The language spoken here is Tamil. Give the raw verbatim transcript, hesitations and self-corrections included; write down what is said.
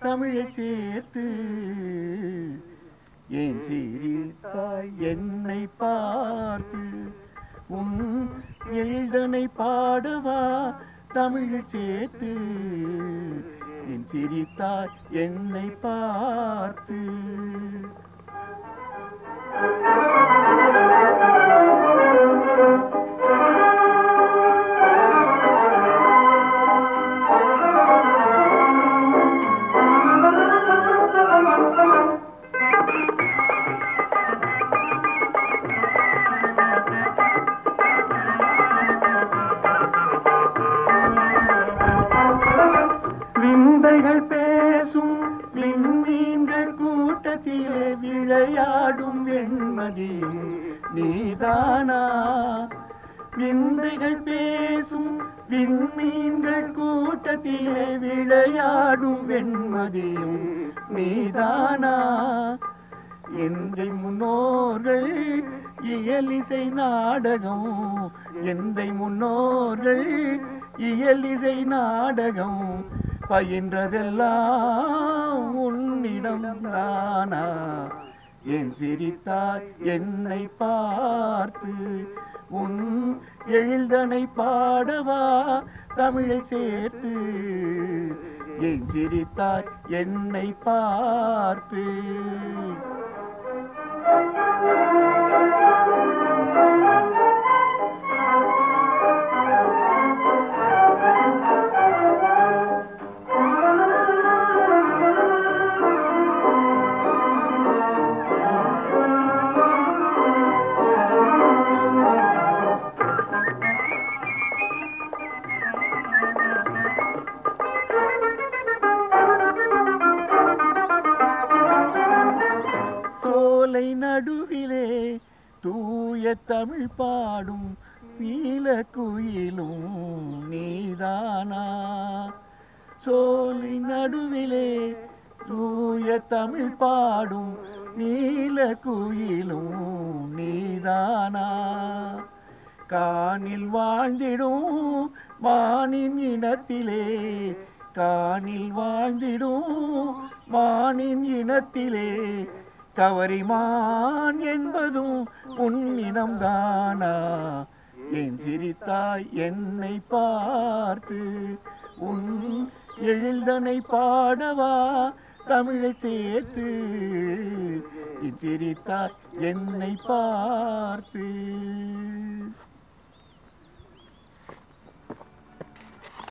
தமிழை சேர்த்து ஏன் சிரித்தாய் என்னை பார்த்து உன் எழுதனை பாடவா தமிழை சேர்த்து ஏன் சிரித்தாய் என்னை பார்த்து விந்தைகள் பேசும் விண்மீன்கள் கூட்டத்திலே விளையாடும் வெண்மதியும் நீதானா விந்தைகள் பேசும் விண்மீன்கள் கூட்டத்திலே விளையாடும் வெண்மதியும் நீதானா எந்தை முன்னோர்கள் இயலிசை நாடகம் எந்தை முன்னோர்கள் இயலிசை நாடகம் பயின்றதெல்லாம் உன்னிடம் தானா என் சிரித்தாய் என்னை பார்த்து உன் எழுதனை பாடவா தமிழை சேர்த்து என் சிரித்தாய் என்னை பார்த்து நடுவிலே தூய தமிழ் பாடும் நீலக்குயிலும் நீதானா சோலை நடுவிலே தூய தமிழ் பாடும் நீலக்குயிலும் நீதானா காணில் வாழ்ந்திடும் வானின் இனத்திலே காணில் வாழ்ந்திடும் வானின் இனத்திலே கவரிமான் என்பதும் உன்னினம்தானா என் சிரித்தாய் என்னை பார்த்து உன் எழுதனை பாடவா தமிழை சேர்த்து என் சிரித்தாய் என்னை பார்த்து